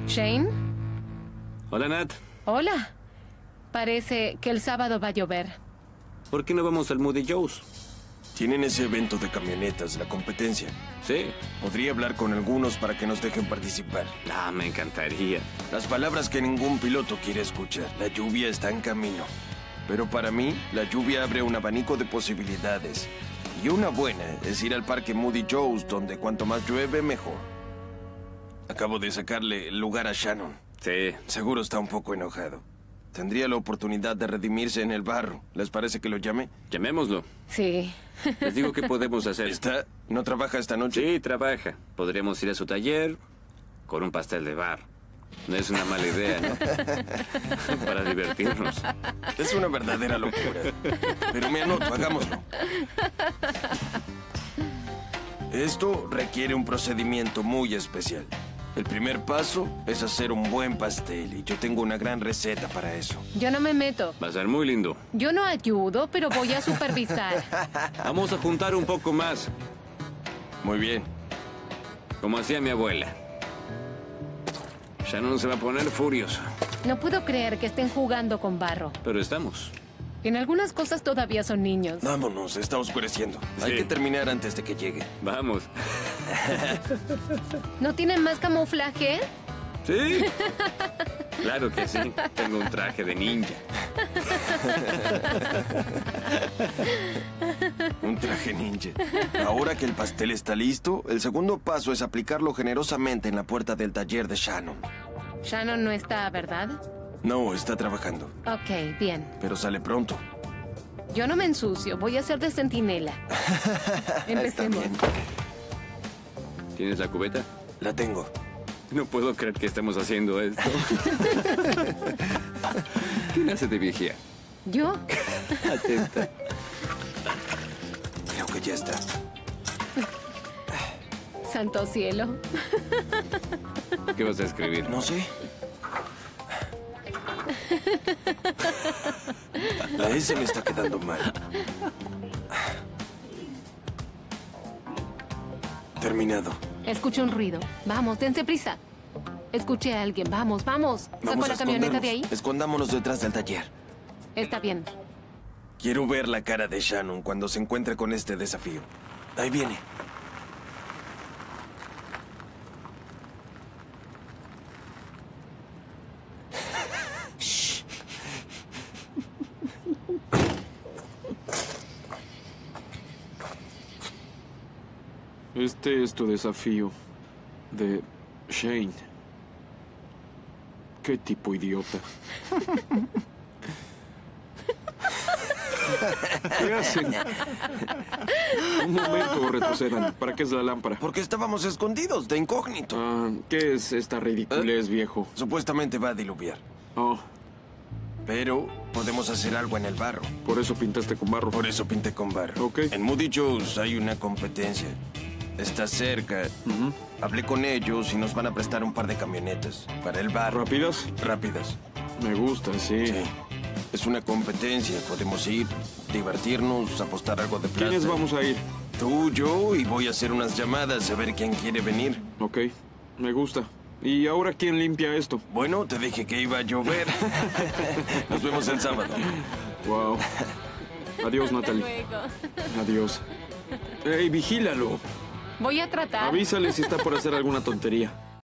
¿Shane? Hola, Nat. Hola. Parece que el sábado va a llover. ¿Por qué no vamos al Moody Joe's? Tienen ese evento de camionetas, la competencia. Sí. Podría hablar con algunos para que nos dejen participar. Ah, me encantaría. Las palabras que ningún piloto quiere escuchar. La lluvia está en camino. Pero para mí, la lluvia abre un abanico de posibilidades. Y una buena es ir al parque Moody Joe's, donde cuanto más llueve, mejor. Acabo de sacarle el lugar a Shannon. Sí. Seguro está un poco enojado. Tendría la oportunidad de redimirse en el barro. ¿Les parece que lo llame? Llamémoslo. Sí. Les digo qué podemos hacer. ¿No trabaja esta noche? Sí, trabaja. Podríamos ir a su taller con un pastel de barro. No es una mala idea, ¿no? Para divertirnos. Es una verdadera locura. Pero me anoto, hagámoslo. Esto requiere un procedimiento muy especial. El primer paso es hacer un buen pastel y yo tengo una gran receta para eso. Yo no me meto. Va a ser muy lindo. Yo no ayudo, pero voy a supervisar. Vamos a juntar un poco más, Muy bien. como hacía mi abuela. Shannon se va a poner furioso, No puedo creer que estén jugando con barro. pero estamos. En algunas cosas todavía son niños. Vámonos, está oscureciendo. Hay Sí. que terminar antes de que llegue. Vamos. ¿No tienen más camuflaje? Sí. Claro que sí. Tengo un traje de ninja. Un traje ninja. Ahora que el pastel está listo, el segundo paso es aplicarlo generosamente en la puerta del taller de Shannon. Shannon no está, ¿verdad? No, está trabajando, Ok, bien. pero sale pronto. Yo no me ensucio, voy a ser de centinela. Empecemos. Está bien. ¿Tienes la cubeta? La tengo. No puedo creer que estemos haciendo esto. ¿Quién hace de vigía? ¿Yo? Atenta. Creo que ya está. Santo cielo. ¿Qué vas a escribir? No sé. La S me está quedando mal. Terminado. Escucho un ruido. Vamos, dense prisa. Escuché a alguien. Vamos, vamos. ¿Saco Vamos a la camioneta escondernos. de ahí? Escondámonos detrás del taller. Está bien. Quiero ver la cara de Shannon cuando se encuentre con este desafío. Ahí viene. Este es tu desafío. De Shane. Qué tipo idiota. ¿Qué hacen? Un momento, retrocedan. ¿Para qué es la lámpara? Porque estábamos escondidos, de incógnito. Ah, ¿qué es esta ridiculez, viejo? Supuestamente va a diluviar. Oh, Pero podemos hacer algo en el barro. por eso pintaste con barro. Por eso pinté con barro. Ok. En Moody Joe's hay una competencia. Está cerca. Hablé con ellos y nos van a prestar un par de camionetas. Para el barro. ¿Rápidas? Rápidas. Me gusta, sí. Sí. Es una competencia. Podemos ir, divertirnos, apostar algo de plata. ¿Quiénes vamos a ir? Tú, yo, y voy a hacer unas llamadas a ver quién quiere venir. Ok, me gusta. ¿Y ahora quién limpia esto? Bueno, te dije que iba a llover. Nos vemos el sábado. Wow. Adiós, Natalie. Luego. Adiós. ¡Ey, vigílalo! Voy a tratar. Avísale si está por hacer alguna tontería.